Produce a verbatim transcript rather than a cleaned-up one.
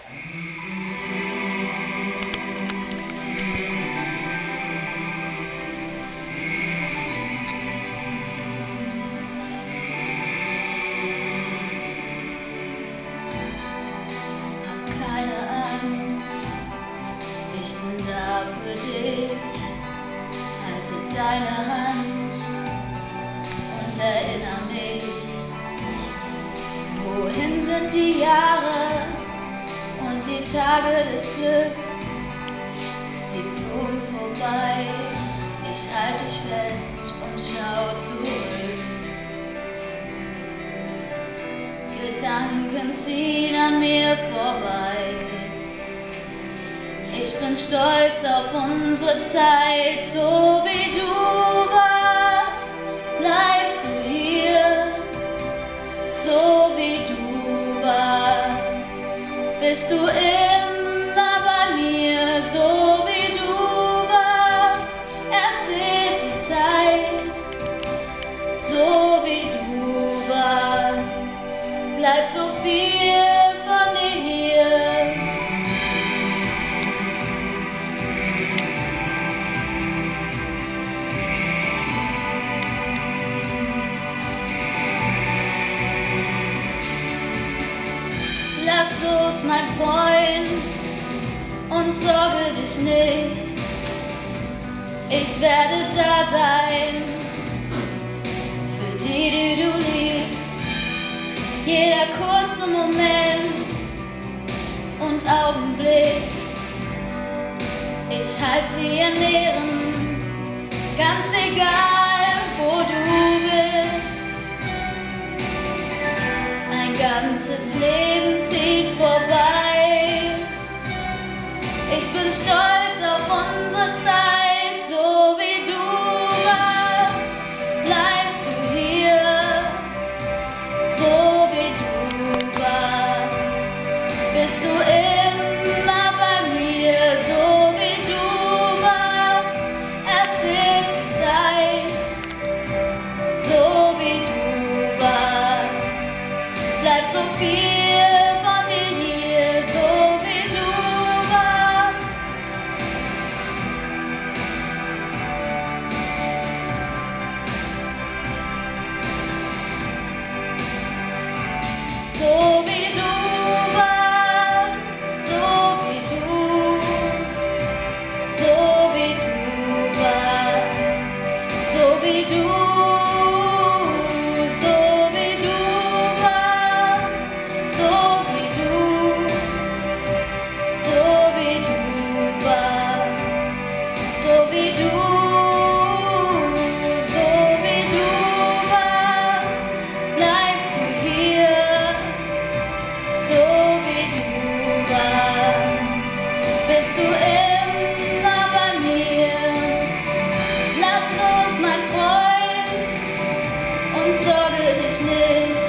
Ich bin da für dich, halte deine Hand und erinnere mich. Wohin sind die Jahre und die Tage des Glücks? Sie flogen vorbei, ich halte dich fest und schau zurück. Gedanken ziehen an mir vorbei. Ich bin stolz auf unsere Zeit, so wie du warst, bleibst du hier. So wie du warst, bist du immer bei mir. So wie du warst, erzählt die Zeit. So wie du warst, bleibt so viel von dir hier. Lass los, mein Freund, und sorge dich nicht. Ich werde da sein, für die, die du liebst. Jeder kurze Moment und Augenblick, ich halte sie in Ehren, ganz egal, wo du bist. Ein ganzes Leben zieht vorbei. Ich bin stolz auf unsere Zeit, so wie du warst, bleibst du hier. So wie du warst, bist du immer bei mir. So wie du warst, erzählt die Zeit. So wie du warst, bleibt so viel von dir hier. So wie du warst. So wie du warst, so wie du, so wie du warst, so wie du, so wie du warst, so wie du, so wie du warst, so wie du, so wie du warst, bleibst du hier. So wie du warst, bist du immer bei mir. Lass los, mein Freund, und sorge dich nicht.